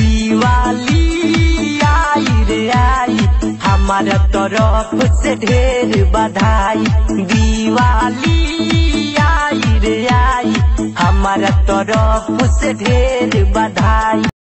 दिवाली आई रे आई, हमारा तरफ से ढेर बधाई। दिवाली आई रे आई, हमारा तरफ से ढेर बधाई।